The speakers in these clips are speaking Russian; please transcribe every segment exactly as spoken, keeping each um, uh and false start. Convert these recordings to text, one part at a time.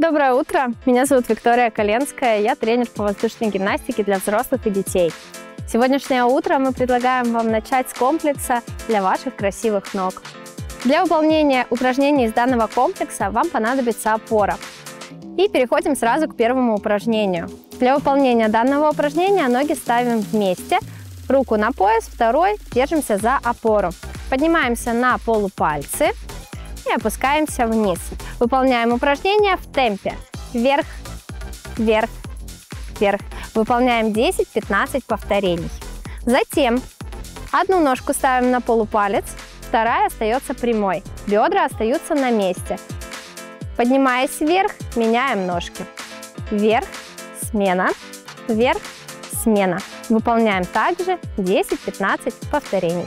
Доброе утро! Меня зовут Виктория Коленская, я тренер по воздушной гимнастике для взрослых и детей. Сегодняшнее утро мы предлагаем вам начать с комплекса для ваших красивых ног. Для выполнения упражнений из данного комплекса вам понадобится опора. И переходим сразу к первому упражнению. Для выполнения данного упражнения ноги ставим вместе, руку на пояс, второй держимся за опору. Поднимаемся на полупальцы и опускаемся вниз. Выполняем упражнение в темпе. Вверх, вверх, вверх. Выполняем десять-пятнадцать повторений. Затем одну ножку ставим на полупалец, вторая остается прямой. Бедра остаются на месте. Поднимаясь вверх, меняем ножки. Вверх, смена, вверх, смена. Выполняем также десять-пятнадцать повторений.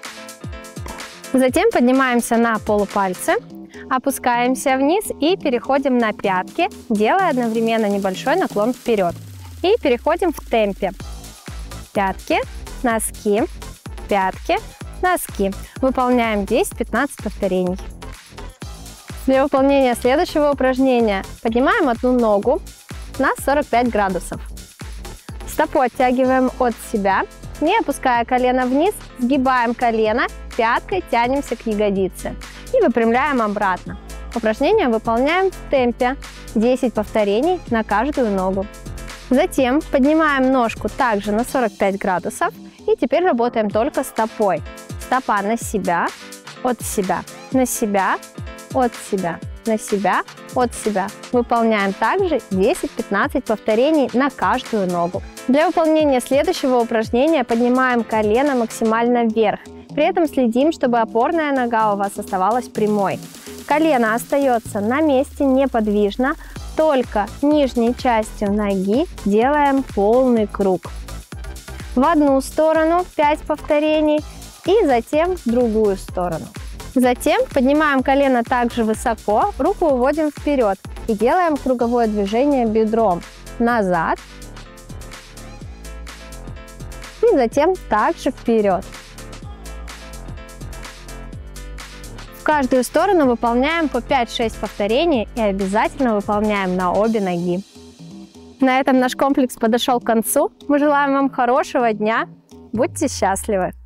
Затем поднимаемся на полупальцы, опускаемся вниз и переходим на пятки, делая одновременно небольшой наклон вперед. И переходим в темпе. Пятки, носки, пятки, носки. Выполняем десять-пятнадцать повторений. Для выполнения следующего упражнения поднимаем одну ногу на сорок пять градусов. Стопу оттягиваем от себя, не опуская колено вниз, сгибаем колено, пяткой тянемся к ягодице и выпрямляем обратно. Упражнение выполняем в темпе, десять повторений на каждую ногу. Затем поднимаем ножку также на сорок пять градусов и теперь работаем только стопой. Стопа на себя, от себя, на себя, от себя, на себя, от себя. Выполняем также десять-пятнадцать повторений на каждую ногу. Для выполнения следующего упражнения поднимаем колено максимально вверх. При этом следим, чтобы опорная нога у вас оставалась прямой. Колено остается на месте неподвижно, только нижней частью ноги делаем полный круг. В одну сторону пять повторений и затем в другую сторону. Затем поднимаем колено также высоко, руку уводим вперед и делаем круговое движение бедром назад и затем также вперед. В каждую сторону выполняем по пять-шесть повторений и обязательно выполняем на обе ноги. На этом наш комплекс подошел к концу. Мы желаем вам хорошего дня. Будьте счастливы!